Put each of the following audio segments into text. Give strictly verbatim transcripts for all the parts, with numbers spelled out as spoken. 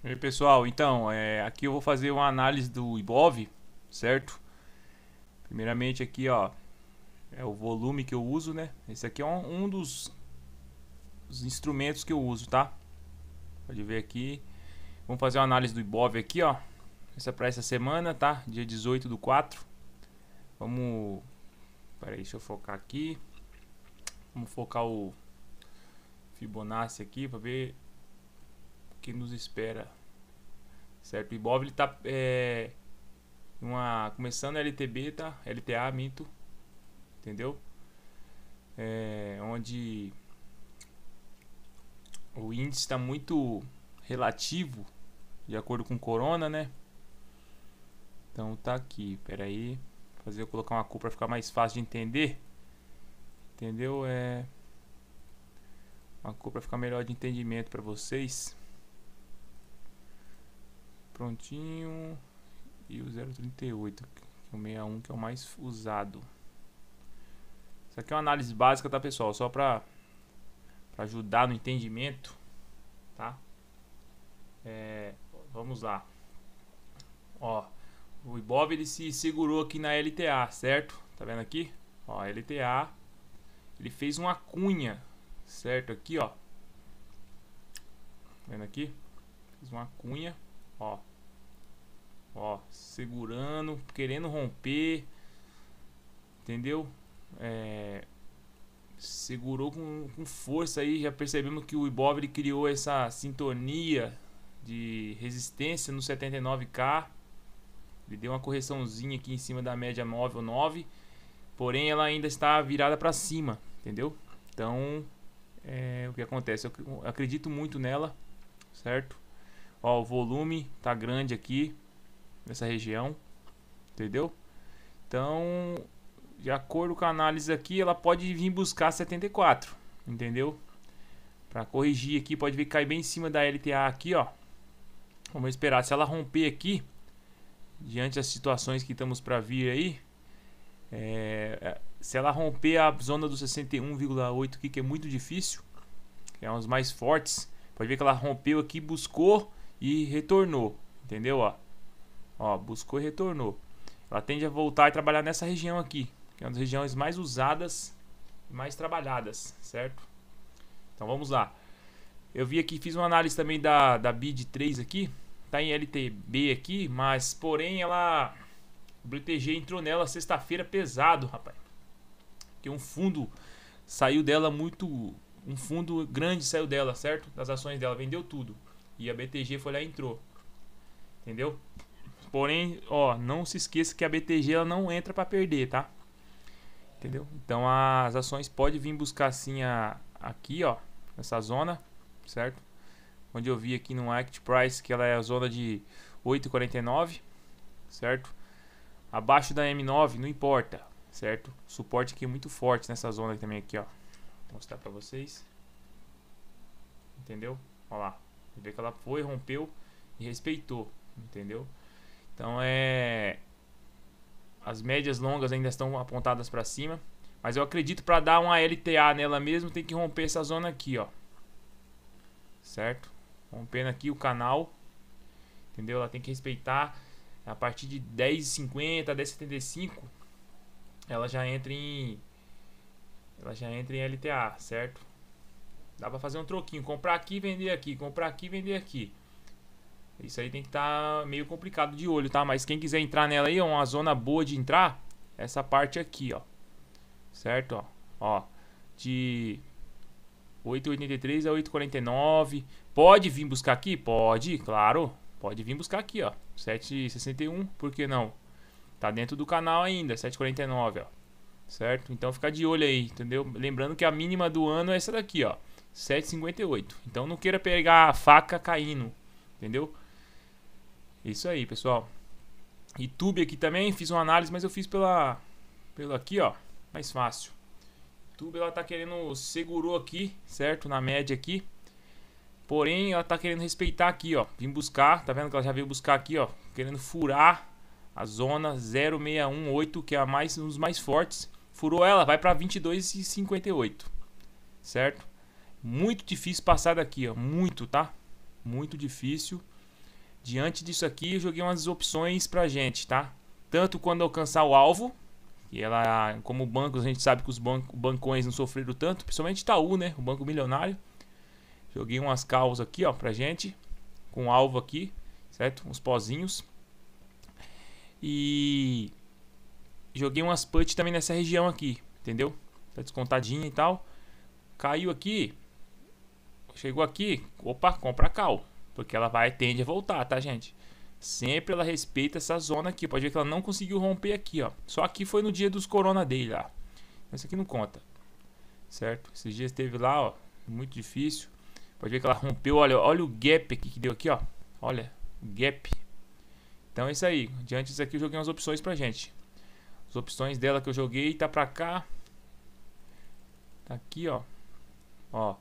E aí, pessoal, então, é, aqui eu vou fazer uma análise do Ibov, certo? Primeiramente aqui, ó, é o volume que eu uso, né? Esse aqui é um, um dos, dos instrumentos que eu uso, tá? Pode ver aqui. Vamos fazer uma análise do Ibov aqui, ó. Essa é para essa semana, tá? Dia dezoito do quatro. Vamos... Peraí, deixa eu focar aqui. Vamos focar o Fibonacci aqui para ver o que nos espera. Certo? O Ibov ele tá... É, uma, começando a L T B, tá? L T A, minto. Entendeu? É, onde o índice está muito relativo de acordo com o Corona, né? Então tá aqui, pera aí, fazer eu colocar uma cor para ficar mais fácil de entender. Entendeu? É uma cor para ficar melhor de entendimento para vocês. Prontinho. E o zero trinta e oito, que é o sessenta e um, que é o mais usado. Isso aqui é uma análise básica, tá, pessoal? Só para ajudar no entendimento, tá? É, vamos lá. Ó, o Ibov ele se segurou aqui na L T A, certo? Tá vendo aqui? Ó, L T A. Ele fez uma cunha, certo? Aqui, ó. Tá vendo aqui? Fez uma cunha, ó. Ó, segurando, querendo romper. Entendeu? É, segurou com, com força aí. Já percebemos que o Ibov ele criou essa sintonia de resistência no setenta e nove K. Ele deu uma correçãozinha aqui em cima da média móvel nove, porém ela ainda está virada para cima, entendeu? Então, é, o que acontece? Eu acredito muito nela, certo? Ó, o volume tá grande aqui nessa região, entendeu? Então, de acordo com a análise aqui, ela pode vir buscar setenta e quatro, entendeu? Para corrigir aqui, pode vir cair bem em cima da L T A aqui, ó. Vamos esperar. Se ela romper aqui, diante das situações que estamos para vir aí, é, se ela romper a zona do sessenta e um vírgula oito aqui, que é muito difícil, que é um dos mais fortes, pode ver que ela rompeu aqui, buscou e retornou, entendeu? Ó, ó, buscou e retornou. Ela tende a voltar e trabalhar nessa região aqui, que é uma das regiões mais usadas e mais trabalhadas, certo? Então vamos lá. Eu vi aqui, fiz uma análise também da, da B I D três aqui. Tá em L T B aqui, mas porém ela... O B T G entrou nela sexta-feira pesado, rapaz. Que um fundo saiu dela muito... Um fundo grande saiu dela, certo? Das ações dela, vendeu tudo. E a B T G foi lá e entrou. Entendeu? Porém, ó, não se esqueça que a B T G ela não entra para perder, tá? Entendeu? Então as ações podem vir buscar assim a, aqui, ó, nessa zona, certo? Onde eu vi aqui no Act Price que ela é a zona de oito e quarenta e nove, certo? Abaixo da M nove não importa, certo? O suporte aqui é muito forte nessa zona também aqui, ó. Vou mostrar para vocês. Entendeu? Olha lá. Vê que ela foi, rompeu e respeitou, entendeu? Então é... As médias longas ainda estão apontadas para cima, mas eu acredito para dar uma L T A nela mesmo tem que romper essa zona aqui, ó. Certo? Rompendo aqui o canal, entendeu? Ela tem que respeitar a partir de dez e cinquenta, dez e setenta e cinco, ela já entra em ela já entra em L T A, certo? Dá para fazer um troquinho, comprar aqui, vender aqui, comprar aqui, vender aqui. Isso aí tem que estar tá meio complicado de olho, tá? Mas quem quiser entrar nela aí, é uma zona boa de entrar, essa parte aqui, ó. Certo, ó. Ó, de oito e oitenta e três a oito e quarenta e nove. Pode vir buscar aqui? Pode, claro. Pode vir buscar aqui, ó. sete e sessenta e um, por que não? Tá dentro do canal ainda, sete e quarenta e nove, ó. Certo? Então fica de olho aí, entendeu? Lembrando que a mínima do ano é essa daqui, ó. sete e cinquenta e oito. Então não queira pegar a faca caindo, entendeu? Isso aí, pessoal. YouTube aqui também, fiz uma análise, mas eu fiz pela... Pelo aqui, ó. Mais fácil. YouTube ela tá querendo, segurou aqui, certo? Na média aqui. Porém, ela tá querendo respeitar aqui, ó. Vim buscar, tá vendo que ela já veio buscar aqui, ó. Querendo furar a zona zero seis um oito, que é a mais, um dos mais fortes. Furou ela, vai pra vinte e dois e cinquenta e oito. Certo? Muito difícil passar daqui, ó. Muito, tá? Muito difícil. diante disso aqui, eu joguei umas opções pra gente, tá? Tanto quando alcançar o alvo, e ela, como bancos, a gente sabe que os banco, bancões não sofreram tanto, principalmente Itaú, né? O banco milionário. Joguei umas calls aqui, ó, pra gente, com alvo aqui, certo? Uns pozinhos. E joguei umas put também nessa região aqui, entendeu? Tá descontadinha e tal. Caiu aqui, chegou aqui, opa, compra call, porque ela vai tende a voltar, tá, gente? Sempre ela respeita essa zona aqui. Pode ver que ela não conseguiu romper aqui, ó. Só aqui foi no dia dos corona dele lá. Esse aqui não conta, certo? Esses dias teve lá, ó, muito difícil. Pode ver que ela rompeu, olha, olha o gap aqui que deu aqui, ó. Olha, o gap. Então é isso aí. Diante disso aqui eu joguei umas opções pra gente. As opções dela que eu joguei tá pra cá. Tá aqui, ó. Ó.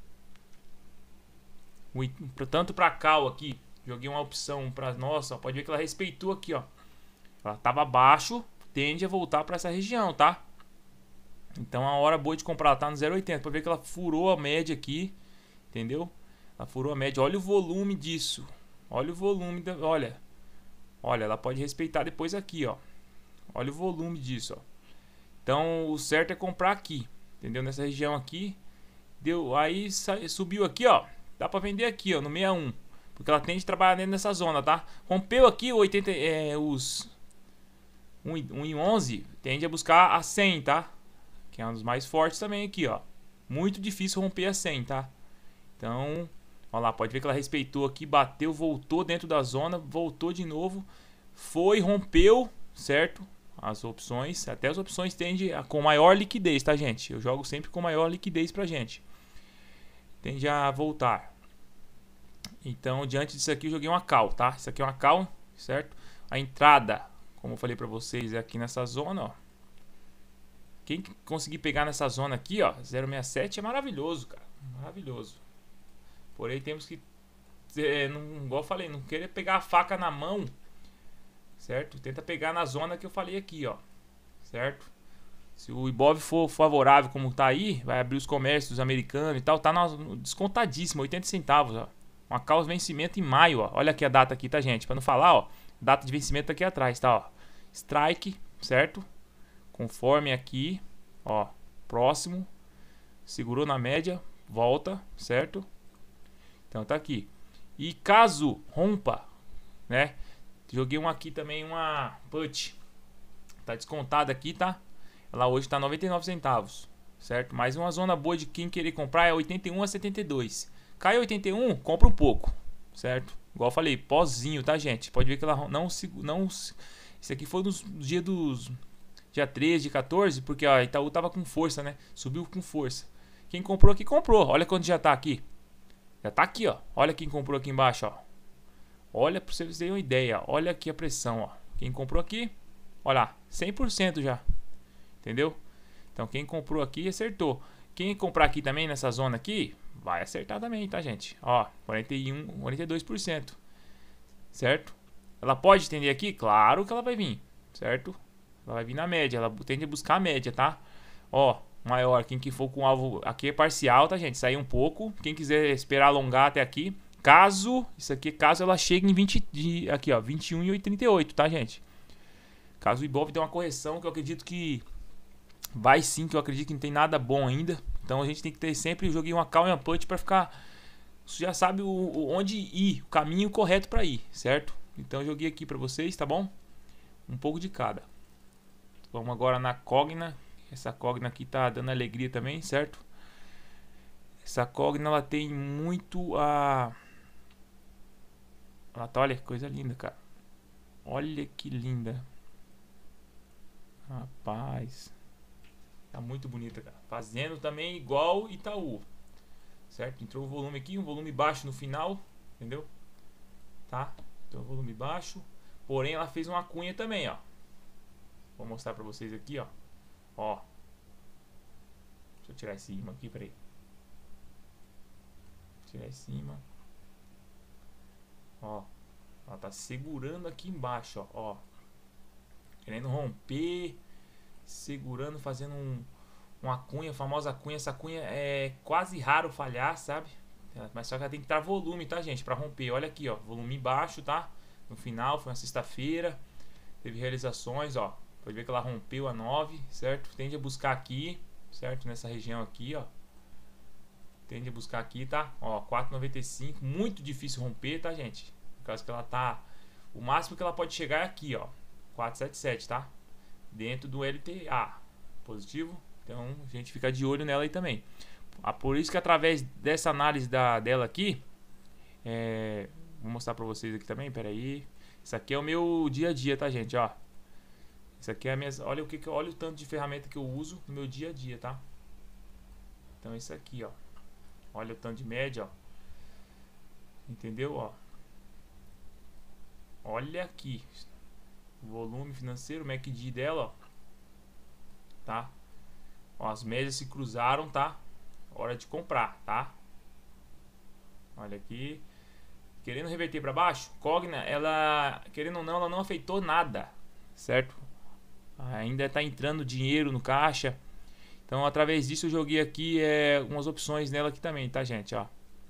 Tanto pra cá, ó, aqui. Joguei uma opção pra nossa, ó, pode ver que ela respeitou aqui, ó. Ela tava abaixo, tende a voltar pra essa região, tá? Então a hora boa de comprar, ela tá no zero vírgula oitenta. Pode ver que ela furou a média aqui, entendeu? Ela furou a média. Olha o volume disso. Olha o volume, da, olha. Olha, ela pode respeitar depois aqui, ó. Olha o volume disso, ó. Então o certo é comprar aqui, entendeu? Nessa região aqui. Deu, aí subiu aqui, ó. Dá pra vender aqui, ó, no sessenta e um. Porque ela tende a trabalhar dentro dessa zona, tá? Rompeu aqui o oitenta, é, os um e onze, tende a buscar a cem, tá? Que é um dos mais fortes também aqui, ó. Muito difícil romper a cem, tá? Então, ó lá, pode ver que ela respeitou aqui, bateu, voltou dentro da zona, voltou de novo, foi, rompeu, certo? As opções, até as opções tendem a, com maior liquidez, tá, gente? Eu jogo sempre com maior liquidez pra gente. Tende a voltar. Então, diante disso aqui, eu joguei uma call, tá? Isso aqui é uma call, certo? A entrada, como eu falei pra vocês, é aqui nessa zona, ó. Quem conseguir pegar nessa zona aqui, ó, zero vírgula sessenta e sete é maravilhoso, cara. Maravilhoso. Porém, temos que, é, não, igual eu falei, não querer pegar a faca na mão, certo? Tenta pegar na zona que eu falei aqui, ó, certo? Se o Ibov for favorável como tá aí, vai abrir os comércios americanos e tal, tá no, descontadíssimo, oitenta centavos, ó. Uma causa vencimento em maio, ó. Olha aqui a data aqui, tá, gente? Pra não falar, ó, data de vencimento tá aqui atrás, tá, ó. Strike, certo? Conforme aqui, ó, próximo, segurou na média, volta, certo? Então tá aqui. E caso rompa, né? Joguei um aqui também, uma put. Tá descontada aqui, tá? Ela hoje tá noventa e nove centavos, certo? Mas uma zona boa de quem querer comprar é oitenta e um a setenta e dois. Cai oitenta e um, compra um pouco, certo? Igual eu falei, pozinho, tá, gente? Pode ver que ela não se... Não, esse aqui foi nos dia dos... Dia treze, dia quatorze, porque a Itaú tava com força, né? Subiu com força. Quem comprou aqui, comprou. Olha quanto já tá aqui. Já tá aqui, ó. Olha quem comprou aqui embaixo, ó. Olha pra vocês terem uma ideia. Olha aqui a pressão, ó. Quem comprou aqui, olha lá, cem por cento já. Entendeu? Então quem comprou aqui acertou. Quem comprar aqui também nessa zona aqui, vai acertar também, tá, gente? Ó, quarenta e um, quarenta e dois por cento. Certo? Ela pode estender aqui? Claro que ela vai vir, certo? Ela vai vir na média, ela tende a buscar a média, tá? Ó, maior, quem que for com alvo aqui é parcial, tá, gente? Sair um pouco. Quem quiser esperar alongar até aqui, caso, isso aqui, caso ela chegue em vinte, de, aqui, ó, vinte e um e trinta e oito, tá, gente? Caso o Ibov dê uma correção, que eu acredito que vai sim, que eu acredito que não tem nada bom ainda. Então a gente tem que ter sempre, joguei uma call e uma put pra ficar, você já sabe o, o, onde ir, o caminho correto pra ir, certo? Então eu joguei aqui pra vocês, tá bom? Um pouco de cada. Vamos agora na Cogna. Essa Cogna aqui tá dando alegria também, certo? Essa Cogna, ela tem muito a... Ela tá, olha que coisa linda, cara. Olha que linda. Rapaz. Tá muito bonita, cara. Fazendo também igual Itaú. Certo? Entrou o volume aqui, um volume baixo no final. Entendeu? Tá? Então volume baixo. Porém, ela fez uma cunha também, ó. Vou mostrar pra vocês aqui, ó. Ó. Deixa eu tirar esse imã aqui, peraí. Tirar esse imã. Ó. Ela tá segurando aqui embaixo, ó. Ó. Querendo romper. Segurando, fazendo um, uma cunha, a famosa cunha. Essa cunha é quase raro falhar, sabe? Mas só que ela tem que dar volume, tá, gente? Pra romper. Olha aqui, ó. Volume baixo, tá? No final, foi uma sexta-feira. Teve realizações, ó. Pode ver que ela rompeu a nove, certo? Tende a buscar aqui, certo? Nessa região aqui, ó. Tende a buscar aqui, tá? Ó, quatro e noventa e cinco. Muito difícil romper, tá, gente? Por causa que ela tá... O máximo que ela pode chegar é aqui, ó. quatro setenta e sete, tá? Dentro do L T A. Positivo. Então, a gente fica de olho nela aí também. Ah, por isso que através dessa análise da, dela aqui... É, vou mostrar pra vocês aqui também, pera aí. Isso aqui é o meu dia a dia, tá, gente? Ó. Isso aqui é a minha... Olha o, que que, olha o tanto de ferramenta que eu uso no meu dia a dia, tá? Então, isso aqui, ó. Olha o tanto de média, ó. Entendeu, ó? Olha aqui. Volume financeiro, M A C D dela, ó. Tá? Ó, as médias se cruzaram, tá? Hora de comprar, tá? Olha aqui. Querendo reverter para baixo, Cogna, ela, querendo ou não, ela não afetou nada, certo? Ainda tá entrando dinheiro no caixa. Então, através disso, eu joguei aqui é, umas opções nela aqui também, tá, gente? Ó.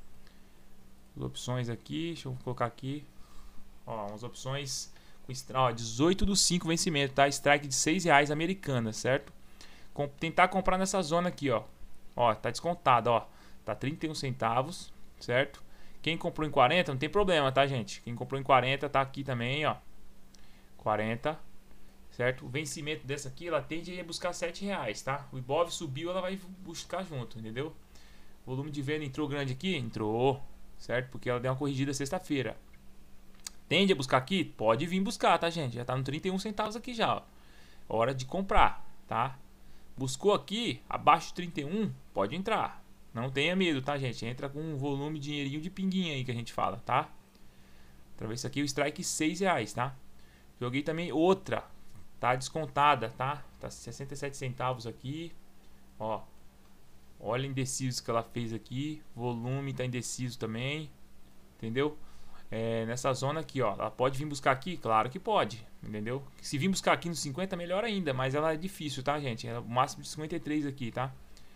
As opções aqui, deixa eu colocar aqui. Ó, umas opções com ó, dezoito do cinco vencimento, tá? Strike de seis reais americana, certo? Com, tentar comprar nessa zona aqui, ó. Ó, tá descontado, ó. Tá trinta e um centavos, certo? Quem comprou em quarenta não tem problema, tá, gente? Quem comprou em quarenta tá aqui também, ó. quarenta, certo? O vencimento dessa aqui, ela tende a ir buscar sete reais, tá? O Ibov subiu, ela vai buscar junto, entendeu? O volume de venda entrou grande aqui? Entrou, certo? Porque ela deu uma corrigida sexta-feira. Tende a buscar aqui? Pode vir buscar, tá, gente? Já tá no trinta e um centavos aqui já, ó. Hora de comprar, tá? Buscou aqui, abaixo de trinta e um, pode entrar. Não tenha medo, tá, gente? Entra com um volume, dinheirinho de pinguinha aí que a gente fala, tá? Através disso aqui, o strike seis reais, tá? Joguei também outra, tá? Descontada, tá? Tá sessenta e sete centavos aqui, ó. Olha indeciso que ela fez aqui. Volume tá indeciso também, entendeu? É, nessa zona aqui, ó. Ela pode vir buscar aqui? Claro que pode, entendeu? Se vir buscar aqui no cinquenta, melhor ainda, mas ela é difícil, tá, gente? É o máximo de cinquenta e três aqui, tá?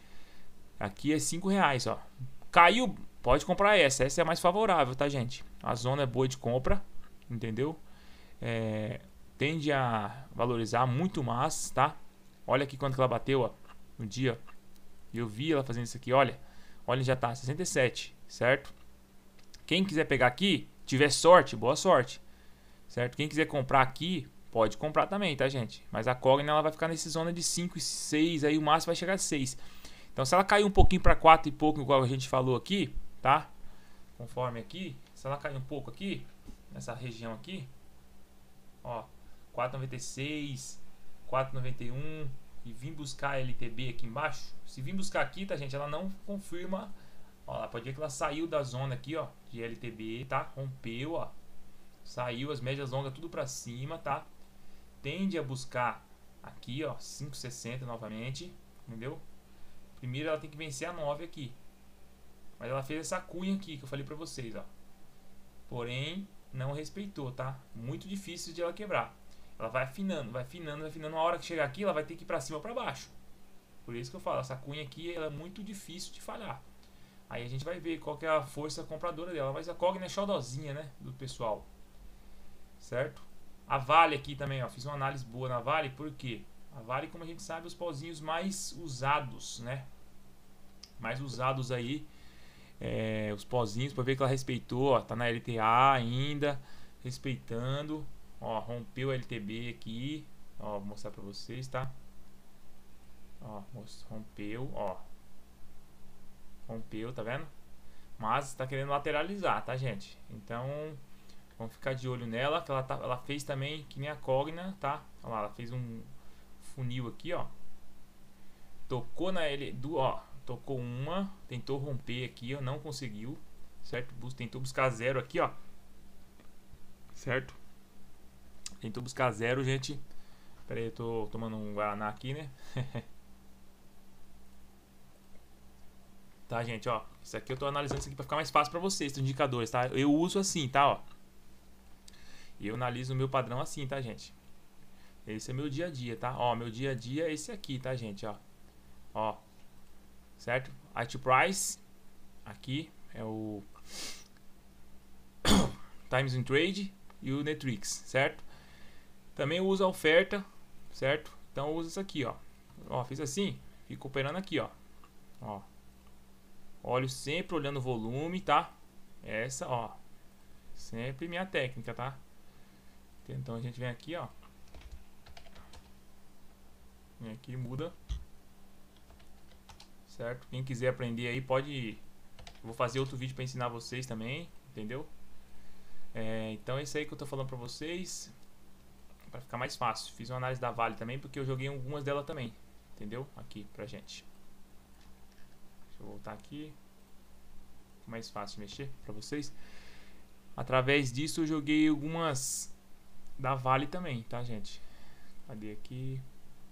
Aqui é cinco reais, ó. Caiu, pode comprar essa. Essa é a mais favorável, tá, gente? A zona é boa de compra, entendeu? É, tende a valorizar muito mais, tá? Olha aqui quanto que ela bateu, ó. No dia. Eu vi ela fazendo isso aqui, olha. Olha, já tá sessenta e sete, certo? Quem quiser pegar aqui, tiver sorte, boa sorte, certo? Quem quiser comprar aqui, pode comprar também, tá, gente? Mas a Cogna, ela vai ficar nessa zona de cinco e seis, aí o máximo vai chegar a seis. Então, se ela cair um pouquinho para quatro e pouco, igual a gente falou aqui, tá? Conforme aqui, se ela cair um pouco aqui, nessa região aqui, ó, quatro e noventa e seis, quatro e noventa e um, e vir buscar a L T B aqui embaixo, se vir buscar aqui, tá, gente, ela não confirma, ó, ela pode ver que ela saiu da zona aqui, ó, de L T B, tá? Rompeu, ó, saiu, as médias longas tudo para cima, tá? Tende a buscar aqui, ó, cinco e sessenta novamente, entendeu? Primeiro ela tem que vencer a nove aqui. Mas ela fez essa cunha aqui que eu falei pra vocês, ó. Porém, não respeitou, tá? Muito difícil de ela quebrar. Ela vai afinando, vai afinando, vai afinando. Na hora que chegar aqui, ela vai ter que ir pra cima ou pra baixo. Por isso que eu falo, essa cunha aqui ela é muito difícil de falhar. Aí a gente vai ver qual que é a força compradora dela. Mas a Cogna é xodozinha, né? Do pessoal. Certo? A Vale aqui também, ó. Fiz uma análise boa na Vale, por quê? A Vale, como a gente sabe, os pauzinhos mais usados, né? Mais usados aí. É, os pozinhos, para ver que ela respeitou, ó, tá na L T A ainda, respeitando, ó, rompeu a L T B aqui, ó, vou mostrar para vocês, tá? Ó, rompeu, ó, rompeu, tá vendo? Mas tá querendo lateralizar, tá, gente? Então, vamos ficar de olho nela, que ela, tá, ela fez também, que nem a Cogna, tá? Olha lá, ela fez um funil aqui, ó, tocou na L, do, ó, tocou uma, tentou romper aqui, ó, não conseguiu, certo? Tentou buscar zero aqui, ó, certo? Tentou buscar zero, gente. Pera aí, eu tô tomando um Guaraná aqui, né? Tá, gente, ó, isso aqui eu tô analisando isso aqui pra ficar mais fácil pra vocês, os indicadores, tá? Eu uso assim, tá, ó. E eu analiso o meu padrão assim, tá, gente? Esse é meu dia a dia, tá? Ó, meu dia a dia é esse aqui, tá, gente, ó. Ó. Certo? It Price aqui, é o Times in Trade e o Netrix, certo? Também usa a oferta, certo? Então usa isso aqui, ó. Ó, fiz assim, fico operando aqui, ó. Ó. Olho sempre olhando o volume, tá? Essa, ó. Sempre minha técnica, tá? Então a gente vem aqui, ó. Vem aqui, muda. Certo? Quem quiser aprender aí pode... Eu vou fazer outro vídeo para ensinar vocês também, entendeu? É, então é isso aí que eu tô falando pra vocês, para ficar mais fácil. Fiz uma análise da Vale também, porque eu joguei algumas dela também, entendeu? Aqui pra gente. Deixa eu voltar aqui. Mais fácil de mexer pra vocês. Através disso eu joguei algumas da Vale também, tá, gente? Cadê aqui?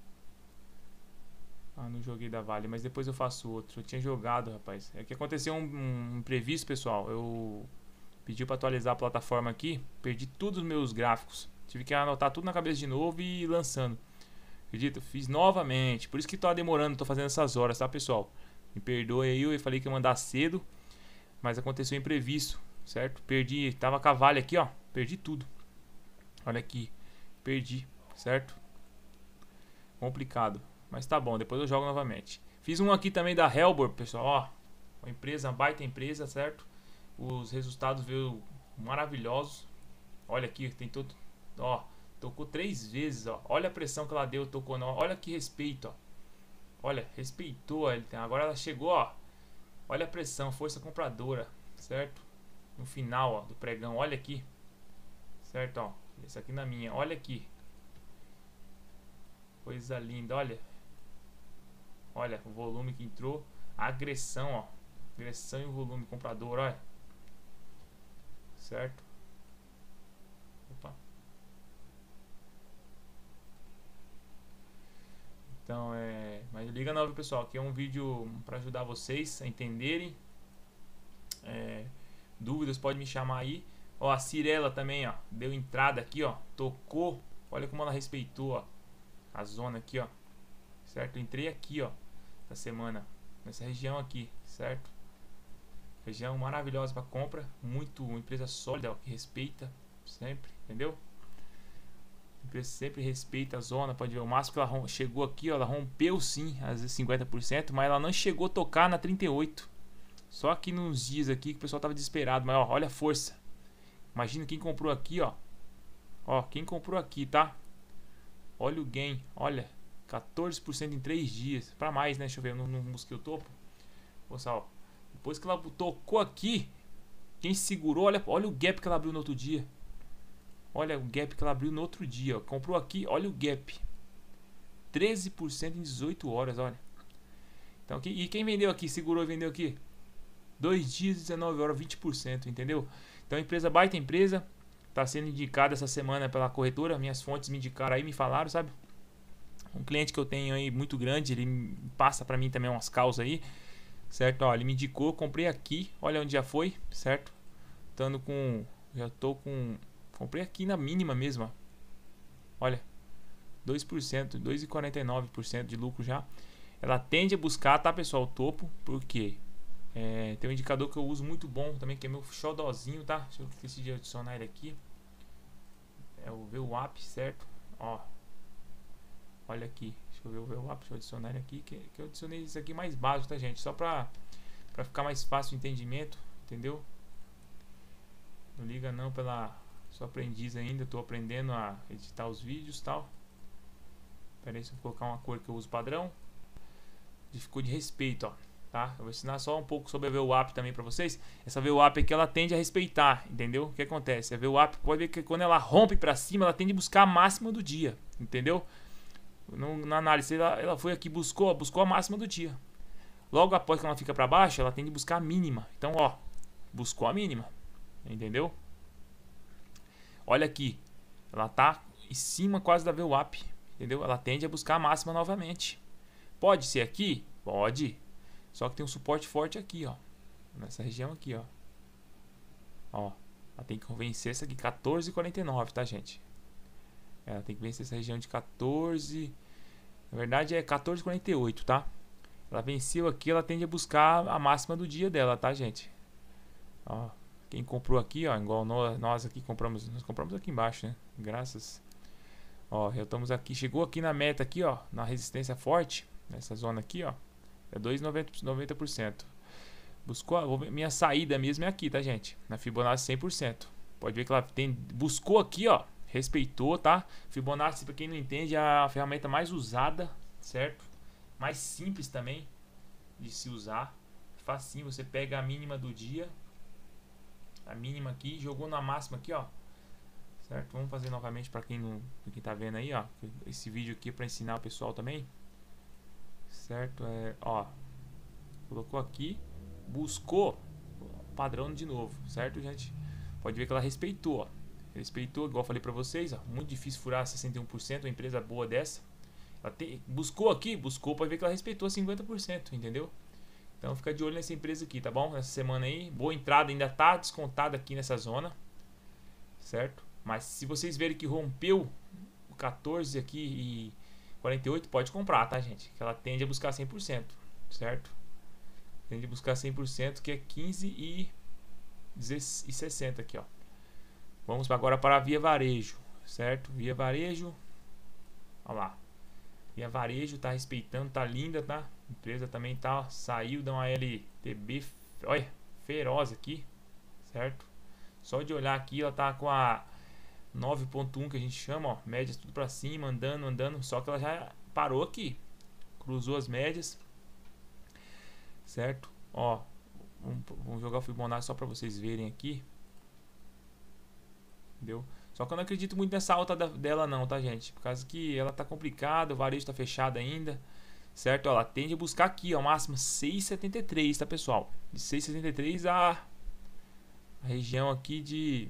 Ah, não joguei da Vale, mas depois eu faço outro. Eu tinha jogado, rapaz. É que aconteceu um, um imprevisto, pessoal. Eu pedi para atualizar a plataforma aqui, perdi todos os meus gráficos. Tive que anotar tudo na cabeça de novo e ir lançando. Acredita? Fiz novamente. Por isso que tá demorando, tô fazendo essas horas, tá, pessoal? Me perdoe aí, eu falei que ia mandar cedo, mas aconteceu um imprevisto, certo? Perdi, tava com a Vale aqui, ó. Perdi tudo. Olha aqui. Perdi, certo? Complicado. Mas tá bom, depois eu jogo novamente. Fiz um aqui também da Helbor, pessoal, ó. Uma empresa, uma baita empresa, certo? Os resultados veio maravilhosos. Olha aqui, tem todo... Ó, tocou três vezes, ó. Olha a pressão que ela deu, tocou não. Olha que respeito, ó. Olha, respeitou. Agora ela chegou, ó. Olha a pressão, força compradora, certo? No final, ó, do pregão, olha aqui. Certo, ó. Esse aqui na minha, olha aqui. Coisa linda, olha. Olha o volume que entrou. A agressão, ó. Agressão e o volume comprador, olha. Certo? Opa. Então, é... Mas liga não, viu, pessoal? Aqui é um vídeo para ajudar vocês a entenderem. É... Dúvidas, pode me chamar aí. Ó, a Cirela também, ó. Deu entrada aqui, ó. Tocou. Olha como ela respeitou, ó. A zona aqui, ó. Certo? Entrei aqui, ó. Da semana. Nessa região aqui, certo? Região maravilhosa para compra. Muito, uma empresa sólida, ó, que respeita sempre, entendeu? A empresa sempre respeita a zona. Pode ver o máximo que ela chegou aqui, ó. Ela rompeu sim, às vezes cinquenta por cento, mas ela não chegou a tocar na trinta e oito. Só que nos dias aqui que o pessoal tava desesperado. Mas ó, olha a força. Imagina quem comprou aqui, ó. Ó, quem comprou aqui, tá? Olha o gain, olha, quatorze por cento em três dias. Pra mais, né? Deixa eu ver, eu não, não busquei o topo. Olha ó. Depois que ela tocou aqui, quem segurou, olha, olha o gap que ela abriu no outro dia. Olha o gap que ela abriu no outro dia, ó. Comprou aqui, olha o gap. treze por cento em dezoito horas, olha. Então, e quem vendeu aqui, segurou e vendeu aqui? dois dias, dezenove horas, vinte por cento, entendeu? Então, empresa baita empresa. Tá sendo indicada essa semana pela corretora. Minhas fontes me indicaram aí, me falaram, sabe? Um cliente que eu tenho aí muito grande, ele passa pra mim também umas causas aí, certo? Ó, ele me indicou, comprei aqui, olha onde já foi, certo? Estando com, já tô com, comprei aqui na mínima mesmo, ó. Olha, dois por cento, dois vírgula quarenta e nove por cento de lucro já. Ela tende a buscar, tá, pessoal, o topo, porque é, tem um indicador que eu uso muito bom também, que é meu xodózinho, tá? Deixa eu decidir adicionar ele aqui. É o V WAP, certo? Ó, olha aqui, deixa eu ver o V WAP, deixa eu adicionar ele aqui, que, que eu adicionei isso aqui mais básico, tá, gente? Só pra, pra ficar mais fácil o entendimento, entendeu? Não liga não pela... Sou aprendiz ainda, tô aprendendo a editar os vídeos e tal. Pera aí, se eu colocar uma cor que eu uso padrão. Ficou de respeito, ó. Tá? Eu vou ensinar só um pouco sobre a V WAP também pra vocês. Essa V WAP aqui, ela tende a respeitar, entendeu? O que acontece? A V WAP, pode ver que quando ela rompe pra cima, ela tende a buscar a máxima do dia, entendeu? No, na análise, ela, ela foi aqui, buscou, buscou a máxima do dia. Logo após que ela fica pra baixo, ela tende a buscar a mínima. Então, ó, buscou a mínima, entendeu? Olha aqui, ela tá em cima quase da V WAP, entendeu? Ela tende a buscar a máxima novamente. Pode ser aqui? Pode. Só que tem um suporte forte aqui, ó. Nessa região aqui, ó. Ó. Ela tem que vencer essa aqui, quatorze vírgula quarenta e nove, tá, gente? Ela tem que vencer essa região de quatorze. Na verdade é quatorze vírgula quarenta e oito, tá? Ela venceu aqui, ela tende a buscar a máxima do dia dela, tá, gente? Ó, quem comprou aqui, ó, igual nós, nós aqui compramos, nós compramos aqui embaixo, né? Graças. Ó, já estamos aqui, chegou aqui na meta aqui, ó, na resistência forte, nessa zona aqui, ó. É dois vírgula noventa por cento. Buscou, vou ver, minha saída mesmo é aqui, tá, gente? Na Fibonacci cem por cento. Pode ver que ela tem, buscou aqui, ó, respeitou, tá? Fibonacci, para quem não entende, é a ferramenta mais usada, certo? Mais simples também de se usar. Facinho, você pega a mínima do dia, a mínima aqui, jogou na máxima aqui, ó. Certo? Vamos fazer novamente para quem não, pra quem tá vendo aí, ó. Esse vídeo aqui é para ensinar o pessoal também. Certo? É, ó. Colocou aqui, buscou padrão de novo, certo, gente? Pode ver que ela respeitou, ó. Respeitou, igual eu falei para vocês, ó. Muito difícil furar sessenta e um por cento, uma empresa boa dessa. Ela tem, buscou aqui, buscou, pode ver que ela respeitou cinquenta por cento, entendeu? Então fica de olho nessa empresa aqui, tá bom? Essa semana aí, boa entrada, ainda tá descontada aqui nessa zona, certo? Mas se vocês verem que rompeu o quatorze aqui e quarenta e oito, pode comprar, tá, gente? Que ela tende a buscar cem por cento, certo? Tende a buscar cem por cento, que é quinze e sessenta aqui, ó. Vamos agora para a Via Varejo, certo? Via Varejo, olha lá. Via Varejo tá respeitando, tá linda, tá? A empresa também tá, ó, saiu de uma L T B, olha, feroz aqui, certo? Só de olhar aqui, ela tá com a nove ponto um que a gente chama, ó, médias tudo para cima, andando, andando, só que ela já parou aqui, cruzou as médias, certo? Ó, vamos, vamos jogar o Fibonacci só para vocês verem aqui, entendeu? Só que eu não acredito muito nessa alta da, dela não, tá, gente? Por causa que ela tá complicada, o varejo tá fechado ainda, certo? Ó, ela tende a buscar aqui, ó, máxima seis vírgula setenta e três, tá, pessoal? De seis vírgula setenta e três a, a região aqui de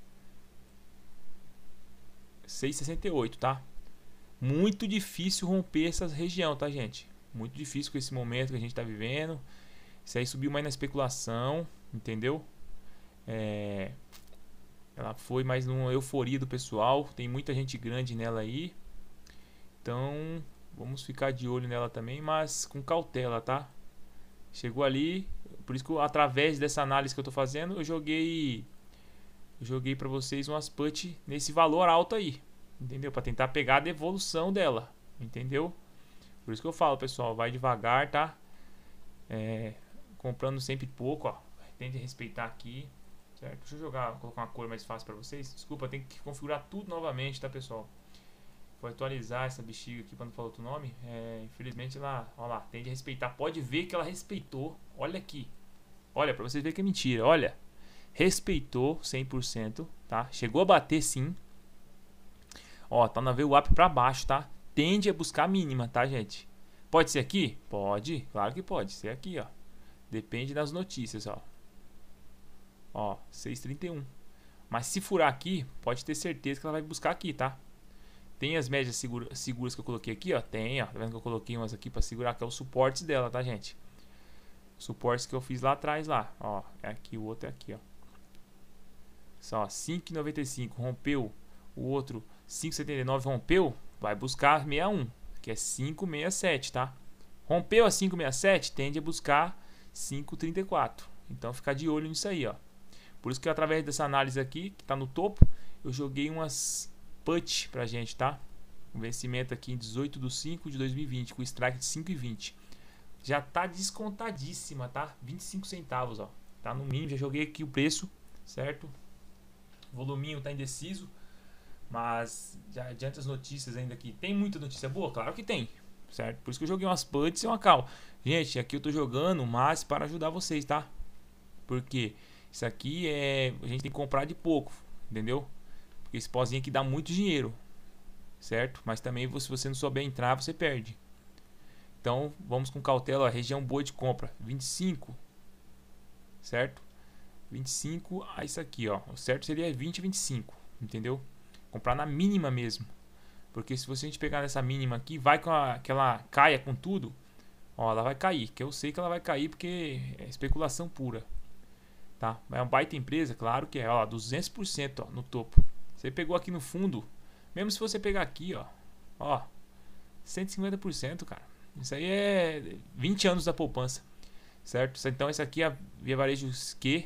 seis vírgula sessenta e oito, tá? Muito difícil romper essa região, tá, gente? Muito difícil com esse momento que a gente tá vivendo. Isso aí subiu mais na especulação, entendeu? É... Ela foi mais numa euforia do pessoal. Tem muita gente grande nela aí. Então, vamos ficar de olho nela também, mas com cautela, tá? Chegou ali, por isso que eu, através dessa análise que eu tô fazendo, eu joguei eu joguei para vocês umas put nesse valor alto aí, entendeu? Para tentar pegar a devolução dela, entendeu? Por isso que eu falo, pessoal, vai devagar, tá? É, comprando sempre pouco, ó. Tente respeitar aqui, certo? Deixa eu jogar, colocar uma cor mais fácil para vocês. Desculpa, tem que configurar tudo novamente, tá, pessoal? Vou atualizar essa bexiga aqui para não falar outro nome. É, infelizmente ela, ó lá, tende a respeitar. Pode ver que ela respeitou. Olha aqui. Olha, para vocês verem que é mentira. Olha. Respeitou cem por cento, tá? Chegou a bater sim. Ó, tá na V WAP para baixo, tá? Tende a buscar a mínima, tá, gente? Pode ser aqui? Pode, claro que pode ser aqui, ó. Depende das notícias, ó. Ó, seis vírgula trinta e um. Mas se furar aqui, pode ter certeza que ela vai buscar aqui, tá? Tem as médias segura, seguras que eu coloquei aqui, ó. Tem, ó. Tá vendo que eu coloquei umas aqui para segurar, que é os suportes dela, tá, gente? Os suportes que eu fiz lá atrás, lá. Ó, é aqui, o outro é aqui, ó. Só, cinco vírgula noventa e cinco, rompeu. O outro, cinco vírgula setenta e nove, rompeu. Vai buscar sessenta e um, que é cinco vírgula sessenta e sete, tá? Rompeu a cinco vírgula sessenta e sete, tende a buscar cinco vírgula trinta e quatro. Então, ficar de olho nisso aí, ó. Por isso que através dessa análise aqui, que tá no topo, eu joguei umas put pra gente, tá? O vencimento aqui em dezoito de cinco de dois mil e vinte, com strike de cinco vírgula vinte. Já tá descontadíssima, tá? vinte e cinco centavos, ó. Tá no mínimo, já joguei aqui o preço, certo? O voluminho tá indeciso, mas já adianta as notícias ainda aqui. Tem muita notícia boa? Claro que tem, certo? Por isso que eu joguei umas puts e uma call. Gente, aqui eu tô jogando, mas para ajudar vocês, tá? Porque isso aqui é... a gente tem que comprar de pouco, entendeu? Porque esse pozinho aqui dá muito dinheiro, certo? Mas também se você não souber entrar, você perde. Então, vamos com cautela, ó, região boa de compra, vinte e cinco, certo? vinte e cinco a isso aqui, ó. O certo seria vinte e vinte e cinco, entendeu? Comprar na mínima mesmo. Porque se você a gente pegar nessa mínima aqui, vai com a, que ela caia com tudo, ó, ela vai cair, que eu sei que ela vai cair porque é especulação pura. Tá? É uma baita empresa, claro que é, ó, duzentos por cento, ó, no topo. Você pegou aqui no fundo, mesmo se você pegar aqui, ó, ó, cento e cinquenta por cento, cara. Isso aí é vinte anos da poupança, certo? Então esse aqui é a Via Varejo Q,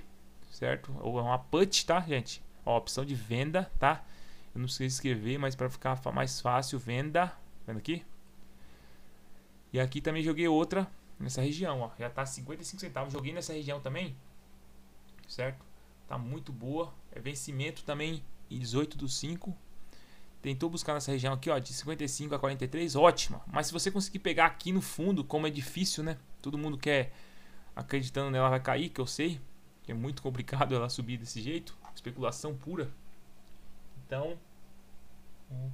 certo? Ou é uma put, tá, gente? Ó, opção de venda, tá? Eu não sei escrever, mas para ficar mais fácil, venda. Tá vendo aqui? E aqui também joguei outra nessa região, ó. Já tá cinquenta e cinco centavos. Joguei nessa região também, certo? Tá muito boa. É vencimento também em dezoito do cinco. Tentou buscar nessa região aqui, ó, de cinquenta e cinco a quarenta e três, ótima. Mas se você conseguir pegar aqui no fundo, como é difícil, né? Todo mundo quer, acreditando nela vai cair, que eu sei. Que é muito complicado ela subir desse jeito. Especulação pura. Então... Hum.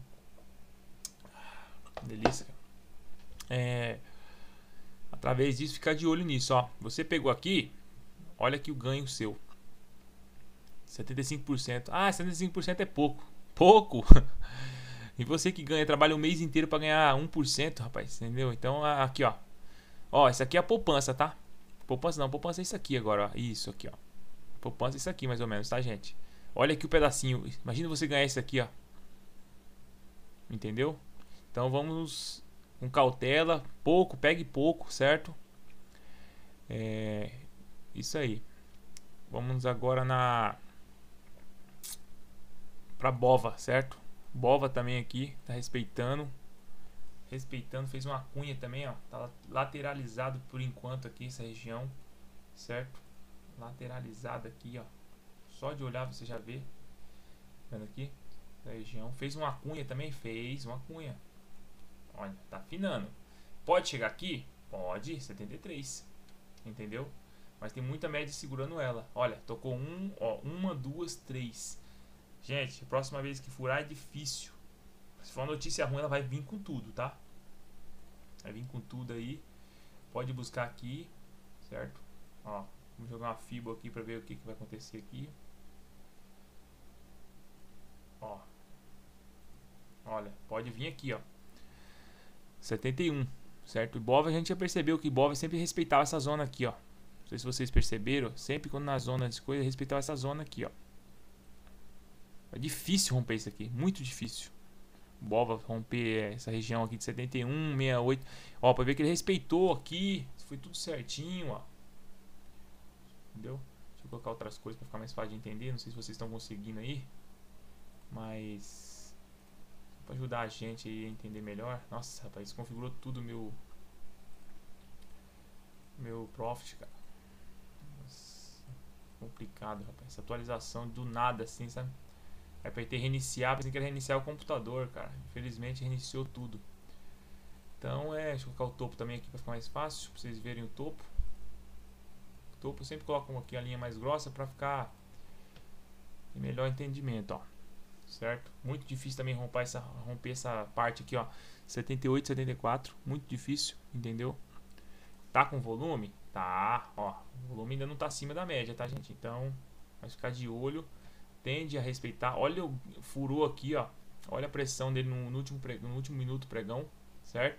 Delícia. É... Através disso, ficar de olho nisso, ó. Você pegou aqui, olha aqui o ganho seu. setenta e cinco por cento. Ah, setenta e cinco por cento é pouco. Pouco! E você que ganha, trabalha um mês inteiro para ganhar um por cento, rapaz, entendeu? Então, aqui, ó. Ó, isso aqui é a poupança, tá? Poupança não, poupança é isso aqui agora, ó. Isso aqui, ó. Poupança é isso aqui, mais ou menos, tá, gente? Olha aqui o pedacinho. Imagina você ganhar isso aqui, ó. Entendeu? Então, vamos com cautela. Pouco, pegue pouco, certo? É... Isso aí. Vamos agora na... Pra Bova, certo? Bova também aqui, tá respeitando. Respeitando, fez uma cunha também, ó. Tá lateralizado por enquanto aqui, essa região, certo? Lateralizado aqui, ó. Só de olhar você já vê. Vendo aqui? Essa região. Fez uma cunha também? Fez uma cunha. Olha, tá afinando. Pode chegar aqui? Pode, setenta e três. Entendeu? Mas tem muita média segurando ela. Olha, tocou um, ó. Uma, duas, três. Gente, a próxima vez que furar é difícil. Se for uma notícia ruim, ela vai vir com tudo, tá? Vai vir com tudo aí. Pode buscar aqui, certo? Ó, vamos jogar uma fibo aqui pra ver o que, que vai acontecer aqui. Ó. Olha, pode vir aqui, ó. setenta e um, certo? O Bova, a gente já percebeu que o Bova sempre respeitava essa zona aqui, ó. Não sei se vocês perceberam. Sempre quando na zona de coisa, respeitava essa zona aqui, ó. É difícil romper isso aqui, muito difícil. Bova romper essa região aqui de setenta e um, sessenta e oito. Ó, pra ver que ele respeitou aqui. Foi tudo certinho, ó. Entendeu? Deixa eu colocar outras coisas pra ficar mais fácil de entender. Não sei se vocês estão conseguindo aí. Mas... pra ajudar a gente aí a entender melhor. Nossa, rapaz, desconfigurou tudo meu... Meu Profit, cara. Nossa, complicado, rapaz. Essa atualização do nada assim, sabe? Apertei reiniciar, pensei que era reiniciar o computador, cara. Infelizmente reiniciou tudo. Então é, deixa eu colocar o topo também aqui para ficar mais fácil, para vocês verem o topo. O topo eu sempre coloco aqui a linha mais grossa para ficar em melhor entendimento, ó. Certo? Muito difícil também romper essa, romper essa parte aqui, ó. setenta e oito, setenta e quatro, muito difícil, entendeu? Tá com volume? Tá, ó. O volume ainda não tá acima da média, tá, gente? Então, vai ficar de olho. Tende a respeitar. Olha o furou aqui, ó. Olha a pressão dele no, no, último, pregão, no último minuto pregão, certo?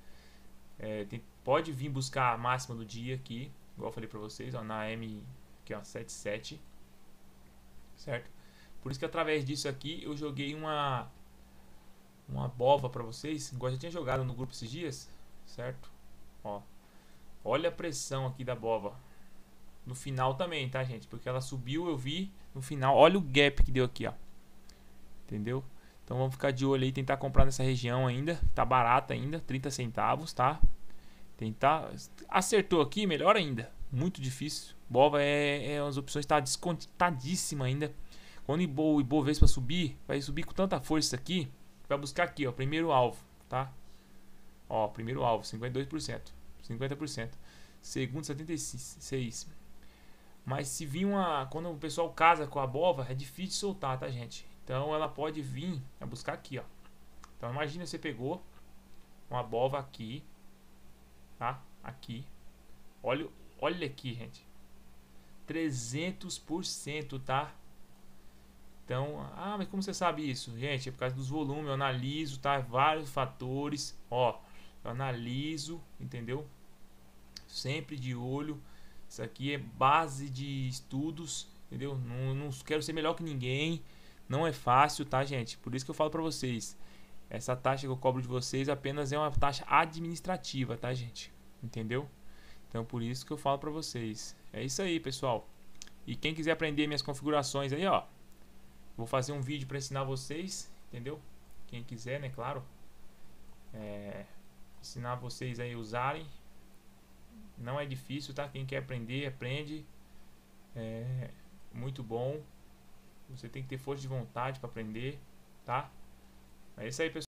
É, tem, pode vir buscar a máxima do dia aqui, igual eu falei pra vocês, ó, na M, aqui, ó, setenta e sete, certo? Por isso que através disso aqui eu joguei uma uma bova pra vocês, igual eu já tinha jogado no grupo esses dias, certo? Ó, olha a pressão aqui da bova. No final também, tá, gente? Porque ela subiu, eu vi no final. Olha o gap que deu aqui, ó. Entendeu? Então vamos ficar de olho aí, tentar comprar nessa região ainda. Tá barata ainda, trinta centavos, tá? Tentar... Acertou aqui, melhor ainda. Muito difícil. Bova é, é as opções, tá descontadíssima ainda. Quando o Ibovespa subir, vai subir com tanta força aqui. Vai buscar aqui, ó, primeiro alvo, tá? Ó, primeiro alvo, cinquenta e dois por cento. cinquenta por cento. Segundo, setenta e seis por cento. Mas se vir uma... Quando o pessoal casa com a bova, é difícil soltar, tá, gente? Então ela pode vir a buscar aqui, ó. Então imagina você pegou uma bova aqui, tá? Aqui. Olha, olha aqui, gente. trezentos por cento, tá? Então, ah, mas como você sabe isso? Gente, é por causa dos volumes, eu analiso, tá? Vários fatores, ó. Eu analiso, entendeu? Sempre de olho. Isso aqui é base de estudos, entendeu? Não, não quero ser melhor que ninguém. Não é fácil, tá, gente? Por isso que eu falo pra vocês. Essa taxa que eu cobro de vocês apenas é uma taxa administrativa, tá, gente? Entendeu? Então, por isso que eu falo pra vocês. É isso aí, pessoal. E quem quiser aprender minhas configurações aí, ó, vou fazer um vídeo para ensinar vocês, entendeu? Quem quiser, né, claro. É, ensinar vocês aí a usarem. Não é difícil, tá? Quem quer aprender, aprende. É muito bom. Você tem que ter força de vontade para aprender, tá? É isso aí, pessoal.